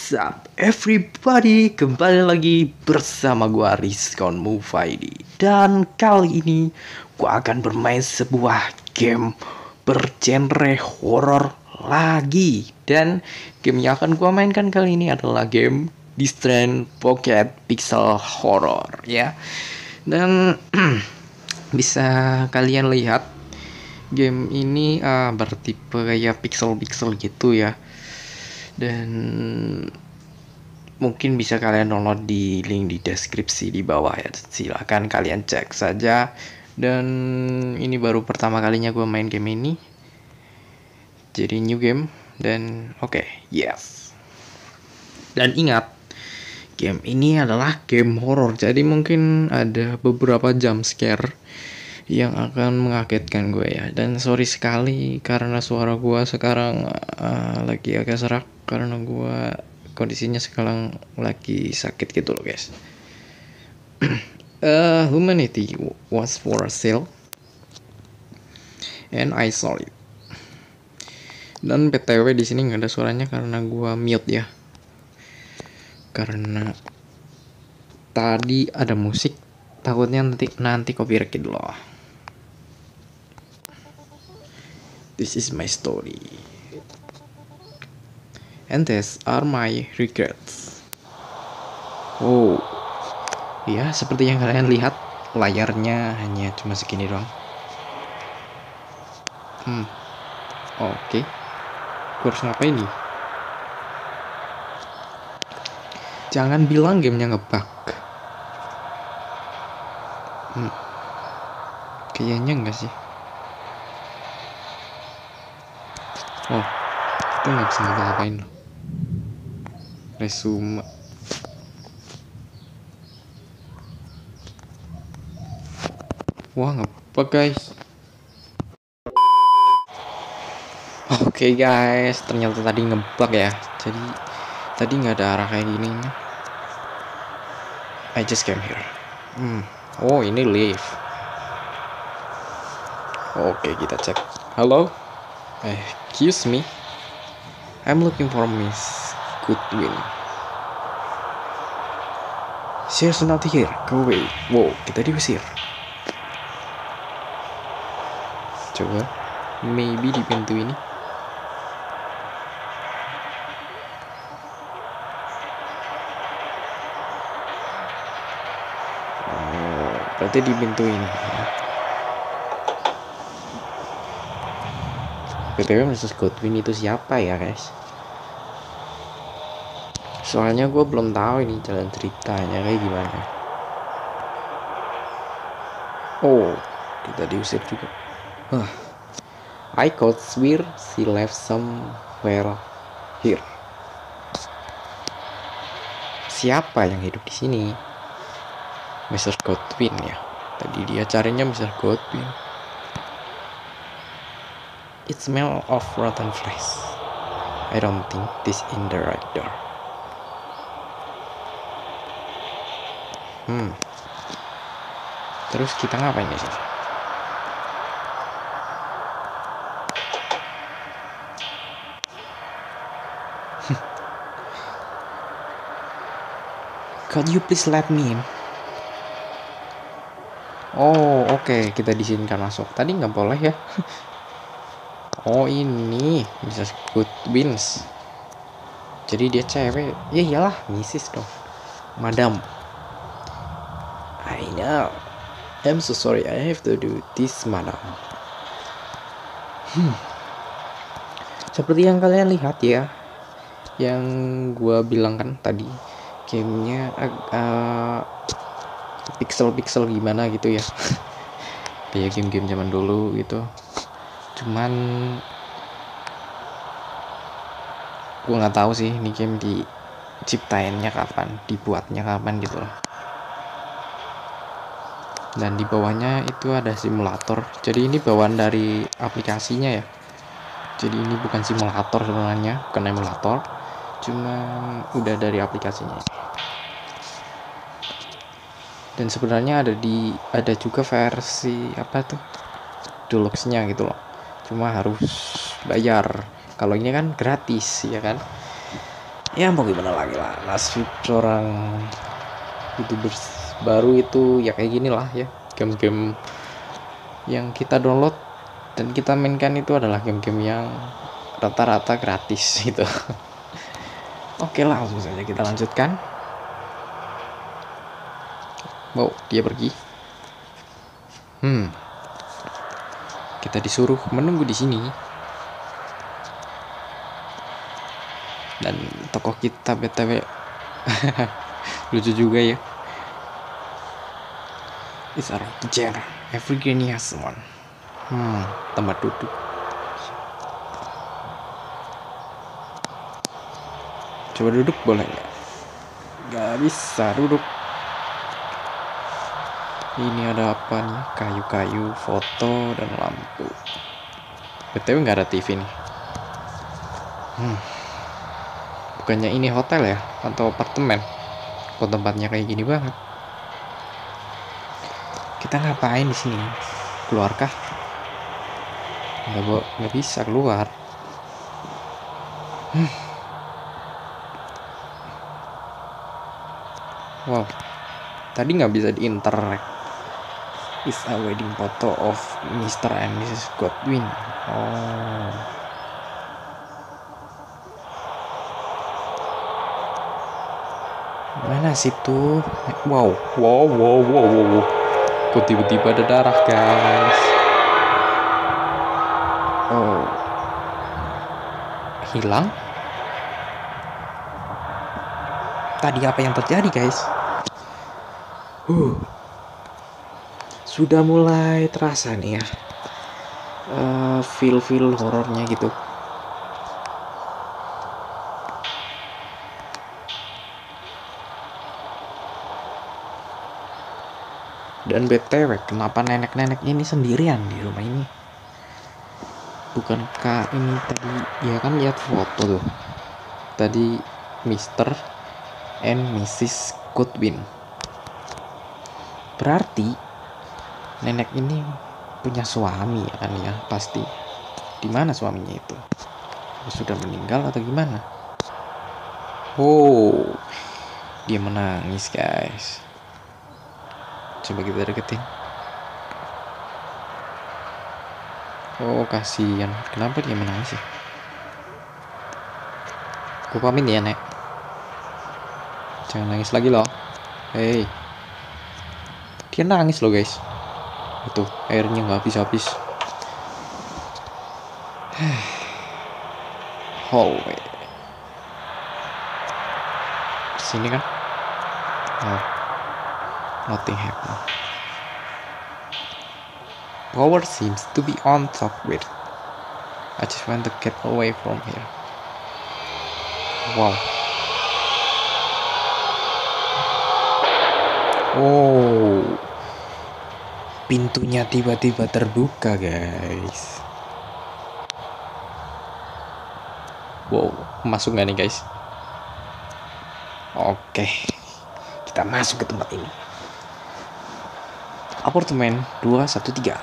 What's up everybody, kembali lagi bersama gua Rizkon Mufaidi. Dan kali ini gua akan bermain sebuah game bergenre horror lagi. Dan game yang akan gua mainkan kali ini adalah game Distant Pocket Pixel Horror ya. Dan bisa kalian lihat game ini bertipe kayak pixel-pixel gitu ya. Dan mungkin bisa kalian download di link di deskripsi di bawah ya, silahkan kalian cek saja. Dan ini baru pertama kalinya gue main game ini, jadi new game. Dan oke, yes. Dan ingat, game ini adalah game horror, jadi mungkin ada beberapa jump scare yang akan mengagetkan gue ya. Dan sorry sekali karena suara gue sekarang lagi agak serak, karena gue kondisinya sekarang lagi sakit gitu loh guys. Humanity was for sale and I saw it. Dan PTW di sini nggak ada suaranya karena gue mute ya, karena tadi ada musik, takutnya nanti copyright gitu loh. This is my story and these are my regrets. Oh ya, seperti yang kalian lihat, layarnya hanya cuma segini doang. Oke. Gue harus ngapain nih? Jangan bilang gamenya ngebug. Kayaknya enggak sih. Oh, itu nggak bisa ngapa-ngapain loh. Resume. Wah, ngebug guys. Oke guys, ternyata tadi ngebug ya. Jadi tadi nggak ada arah kayak gini. I just came here. Oh, ini live. Oke, kita cek. Halo. Excuse me. I'm looking for Miss Goodwin. She's not here. Go away. Wow, kita diusir. Coba, maybe di pintu ini. Oh, berarti di pintu ini. BTW Mrs. Godwin itu siapa ya guys? Soalnya gue belum tahu ini jalan ceritanya kayak gimana. Oh, kita diusir juga. I could swear she left somewhere here. Siapa yang hidup di sini? Mrs. Godwin ya. Tadi dia carinya Mr. Godwin. It smell of rotten flesh. I don't think this in the right door. Terus kita ngapain ya sih? Could you please let me in? Oh, oke, kita diizinkan masuk. Tadi nggak boleh ya. Oh, ini Mrs. Goodwin. Jadi dia cewek. Ya iyalah, Mrs. dong. Madam. I know. I'm so sorry, I have to do this, madam. Seperti yang kalian lihat ya, yang gua bilang kan tadi, gamenya pixel-pixel gimana gitu ya. Kayak game-game zaman dulu gitu. Cuman gue nggak tahu sih ini game diciptainnya kapan, dibuatnya kapan gitu loh. Dan di bawahnya itu ada simulator. Jadi ini bawaan dari aplikasinya ya. Jadi ini bukan simulator sebenarnya, bukan emulator, cuma udah dari aplikasinya. Dan sebenarnya ada juga versi apa tuh, deluxe-nya gitu loh. Cuma harus bayar. Kalau ini kan gratis ya kan. Ya mau gimana lagi lah, nasib seorang YouTubers baru itu ya kayak gini lah ya. Game-game yang kita download dan kita mainkan itu adalah game-game yang rata-rata gratis gitu. Oke, langsung saja kita lanjutkan. Wow, dia pergi. Kita disuruh menunggu di sini. Dan tokoh kita BTW lucu juga ya. It's a chair. Every granny has one. Tempat duduk. Coba duduk boleh nggak? Nggak bisa duduk. Ini ada apa nih? Kayu-kayu, foto, dan lampu. BTW nggak ada TV nih. Bukannya ini hotel ya? Atau apartemen? Kok tempatnya kayak gini banget? Kita ngapain di sini? Keluarkah? Nggak bisa keluar. Wow, tadi nggak bisa diinteract. Is a wedding photo of Mr. and Mrs. Godwin. Oh. Mana situ? Wow. Kok tiba-tiba ada darah, guys? Oh. Hilang? Tadi apa yang terjadi, guys? Sudah mulai terasa nih ya. Feel horornya gitu. Dan BTW, kenapa nenek-nenek ini sendirian di rumah ini? Bukankah ini tadi, ya kan lihat foto tuh. Tadi Mr. and Mrs. Goodwin. Berarti nenek ini punya suami ya kan ya, pasti. Di mana suaminya itu? Sudah meninggal atau gimana? Oh, dia menangis, guys. Coba kita deketin. Oh, kasihan. Kenapa dia menangis ya? Gue pamit ya, Nek. Jangan nangis lagi loh. Hei. Dia nangis loh, guys. Itu airnya nggak habis-habis. Hallway. Sini kan? Oh. Nothing happened. Power seems to be on top with. I just want to get away from here. Wow. Oh. Pintunya tiba-tiba terbuka, guys. Wow, masuk nggak nih, guys? Oke. Kita masuk ke tempat ini. Apartemen 213.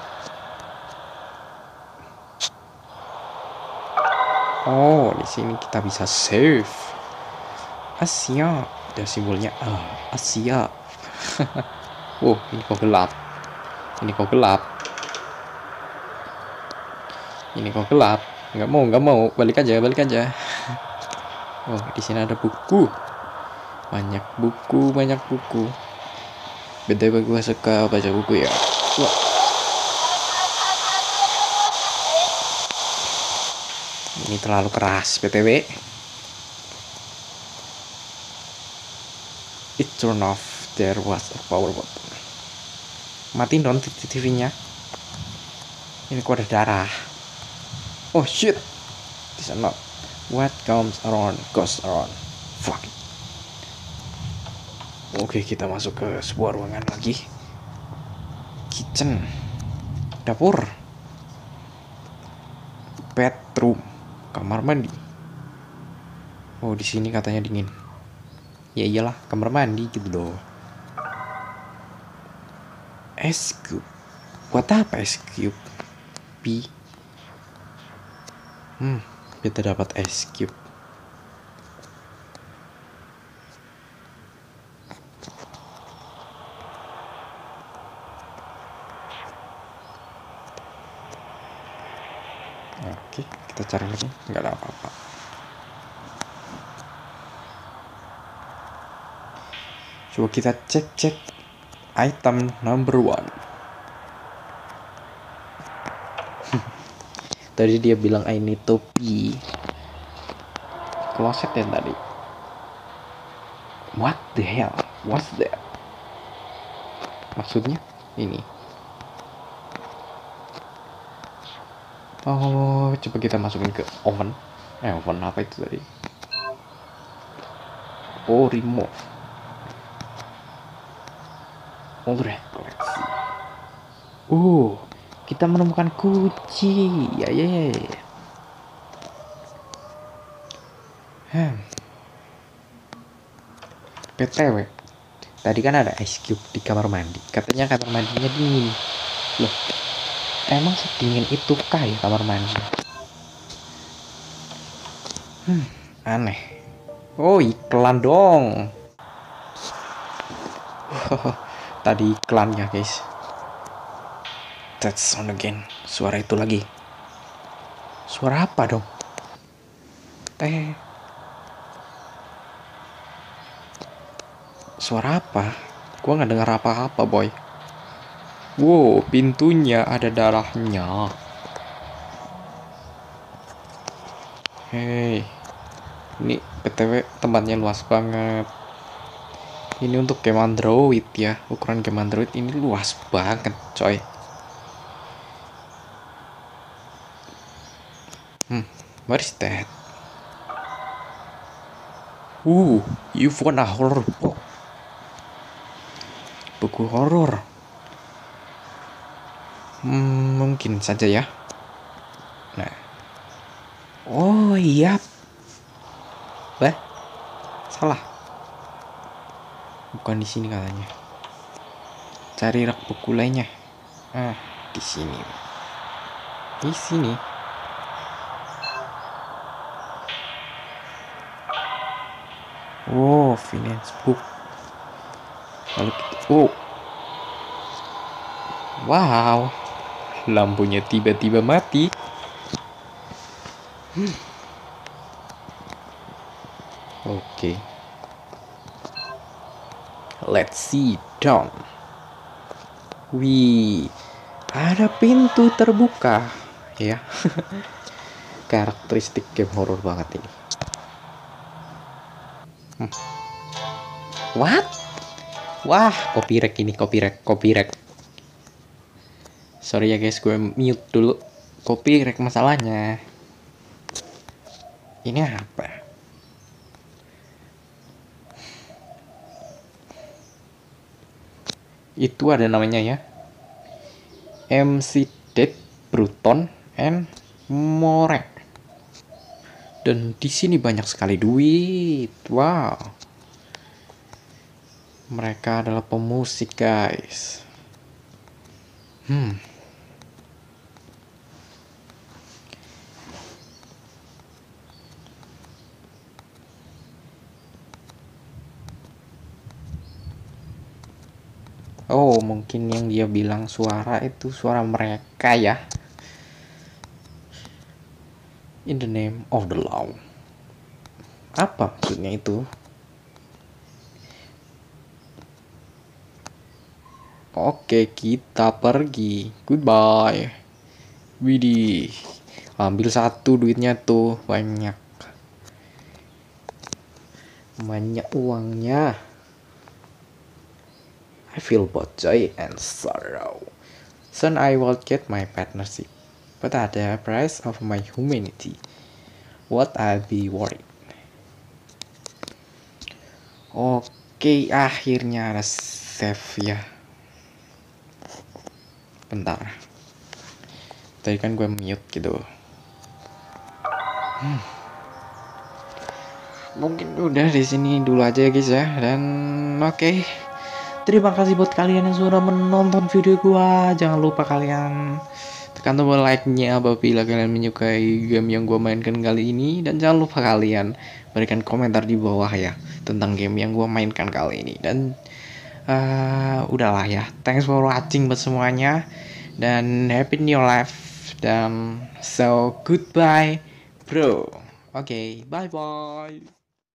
Oh, di sini kita bisa save. Asia, ada simbolnya Asia. Oh, ini kok gelap. Nggak mau. Balik aja. Oh, di sini ada buku. Banyak buku. BTW gue suka baca buku ya. Wah. Ini terlalu keras, BTW. It turned off. There was a power button. Matiin dong TV-nya. Ini kok ada darah. Oh shit. This is not. What comes around goes around. Fuck. Oke, kita masuk ke sebuah ruangan lagi. Kitchen. Dapur. Bedroom. Kamar mandi. Oh, di sini katanya dingin. Ya iyalah, kamar mandi gitu loh. Ice cube. Buat apa ice cube? Kita dapat ice cube. Kita cari lagi, nggak ada apa-apa. Coba kita cek item number 1. Tadi dia bilang I need topi. Kloset ya tadi. What the hell? What's that? Maksudnya ini. Oh, coba kita masukin ke oven. Oven apa itu tadi? Oh, remove. Alright, let's see. Kita menemukan kunci. Ya. PTW, tadi kan ada ice cube di kamar mandi. Katanya kamar mandinya dingin. Loh, emang sedingin itu kah ya kamar mandi? Aneh. Oh, iklan dong. Tadi iklannya, guys. That's on again. Suara itu lagi. Suara apa dong? Suara apa? Gua nggak dengar apa-apa, boy. Wow, pintunya ada darahnya. Hey, ini PTW tempatnya luas banget. Ini untuk game Android ya. Ukuran game Android ini luas banget, coy. What is that? You found a horror book. Buku horor. Mungkin saja ya. Nah. Oh iya. Salah. Bukan di sini katanya. Cari rak buku lainnya. Di sini. Di sini. Oh, finance book. Lalu kita, wow, lampunya tiba-tiba mati. Oke. Let's see down. Wih, ada pintu terbuka, ya. Karakteristik game horror banget ini. What? Wah, copyright ini, copyright. Sorry ya guys, gue mute dulu. Copyright masalahnya. Ini apa? Itu ada namanya ya. MC Dead, Bruton, and Morek. Dan di sini banyak sekali duit. Wow. Mereka adalah pemusik, guys. Oh, mungkin yang dia bilang suara itu suara mereka ya. In the name of the law. Apa maksudnya itu? Oke, kita pergi. Goodbye. Widih. Ambil satu duitnya tuh, banyak. Banyak uangnya. I feel both joy and sorrow. Soon I will get my partnership. But at the price of my humanity. What I'll be worried. Oke, akhirnya ada save ya. Bentar. Tadi kan gue mute gitu. Mungkin udah di sini dulu aja guys ya. Dan oke. Terima kasih buat kalian yang sudah menonton video gua. Jangan lupa kalian tekan tombol like-nya apabila kalian menyukai game yang gua mainkan kali ini. Dan jangan lupa kalian berikan komentar di bawah ya tentang game yang gua mainkan kali ini. Dan udahlah ya. Thanks for watching buat semuanya. Dan happy new life. Dan so goodbye bro. Oke, bye bye.